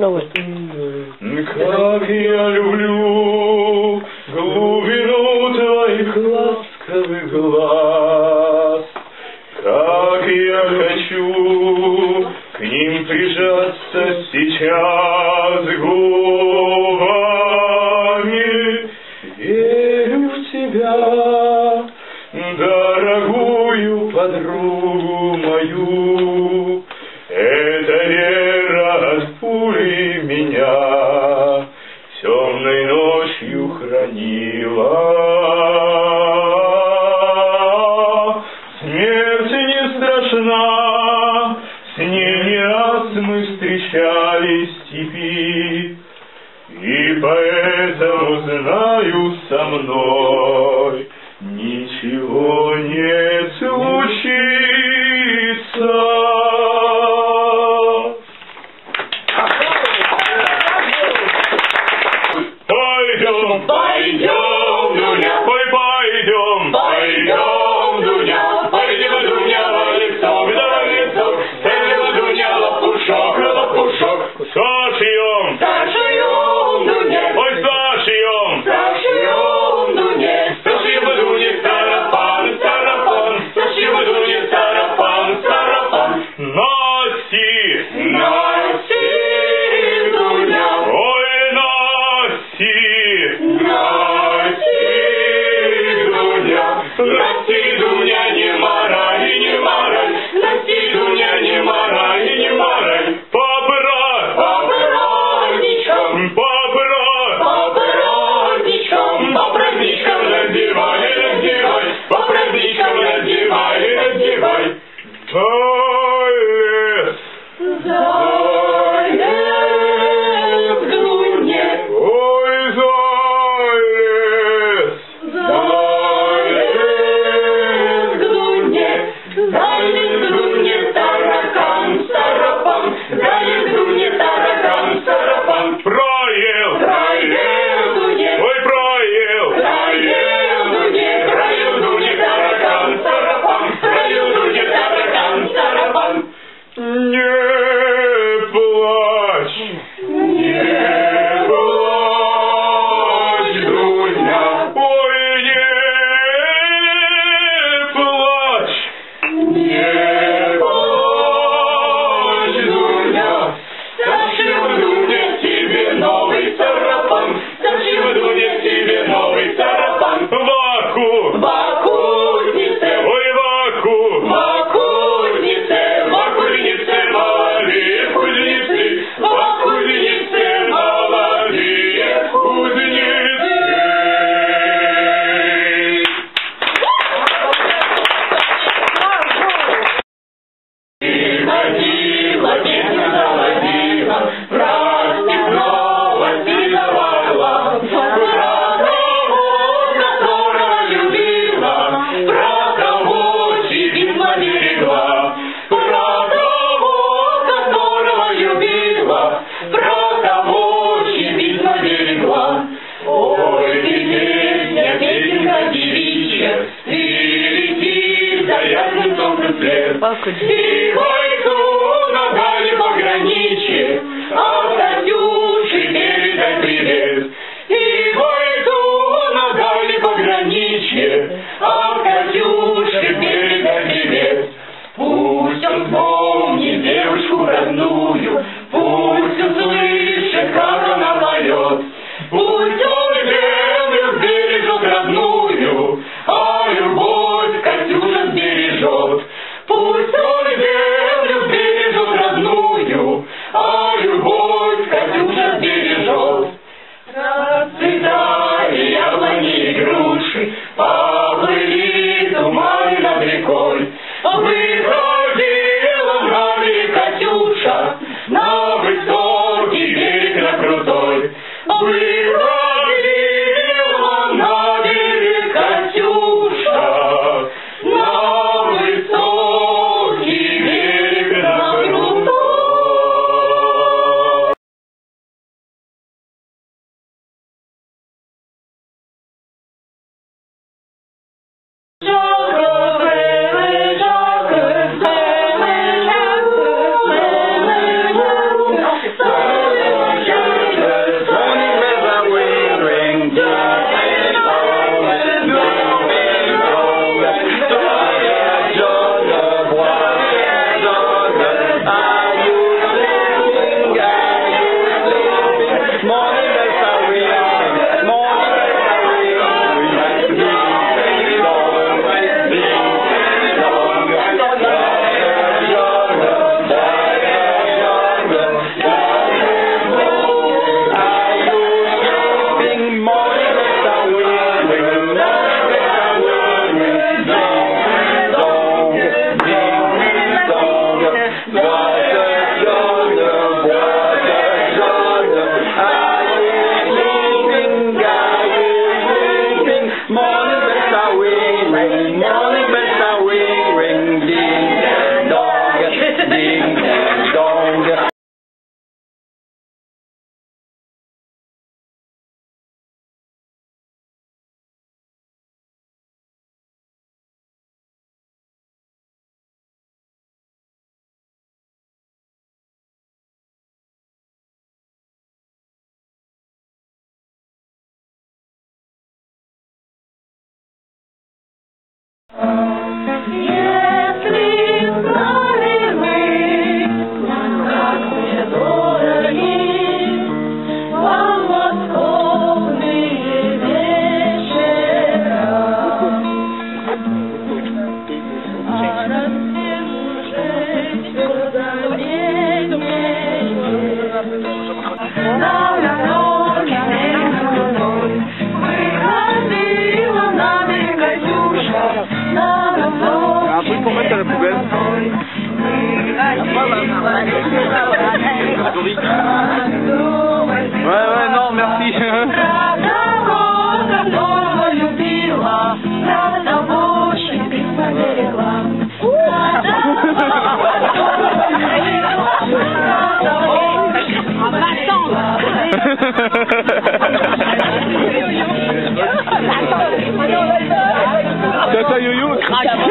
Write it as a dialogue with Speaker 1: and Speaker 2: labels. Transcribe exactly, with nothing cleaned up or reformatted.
Speaker 1: Давай.
Speaker 2: Как я люблю глубину твоих ласковых глаз, как я хочу к ним прижаться сейчас губами. Верю в тебя, дорогую подругу мою, эта вера от пули меня темной ночью хранила. Смерть не страшна, с ней не раз мы встречались в степи, и поэтому знаю, со мной ничего не случится. Пойдем, пойдем, Дуня, ой, пойдем, пойдем, Дуня, пойдем, Дуня, в лицо, в лицо, пойдем, Дуня, лопушок, лопушок, зашьем, зашьем, Дуня, ой, зашьем, зашьем, Дуня, зашьем, Дуня, сарафан, сарафан, зашьем, Дуня, сарафан, сарафан, носи, носи, Дуня, ой, носи, носи, Дуня, носи, Дуня, не марай, не марай, носи, Дуня, не марай, не марай, побрать, побратничком, побрать, побратничком, по праздничкам надевай, надевай, по праздничкам надевай, надевай. Дай лес, дай лес, Дуня, ой, дай лес, дай лес, Дуня, дай лес, Дуня, таракан, сарафан, дай лес, Дуня, таракан, сарафан. Проел, проел, Дуня, ой, проел, проел, Дуня, проел, Дуня, таракан, сарафан, проел, Дуня, таракан, сарафан. Не плачь, не плачь, Дуня, ой, не плачь, не плачь, Дуня, зашью, Дуня, тебе новый сарафан, зашью, Дуня, тебе новый сарафан. Ваку, вакутнице, ой, ваку, вакутнице, вакутнице, молодые кузнецы, вакутнице, молодые кузнецы. Ходила, песня заводила, праздник новости давала, про того, которого любила, про кого чудесно берегла, про того, которого любила, про кого чудесно берегла. Ой, ты песня, песенка девичья, ты летишь за ясным солнцем след. И бойцу надали пограничье, а Катюше передай привет. И бойцу надали пограничье, а Катюше передай привет. Пусть он вспомнит девушку родную, пусть услышит, как она поет. Пусть он землю сбережет родную, а любовь Катюша сбережет. Пусть он землю
Speaker 1: Un truc pour mettre à la poubelle. Ouais, ouais, non, merci. Tata Yo-Yo craque.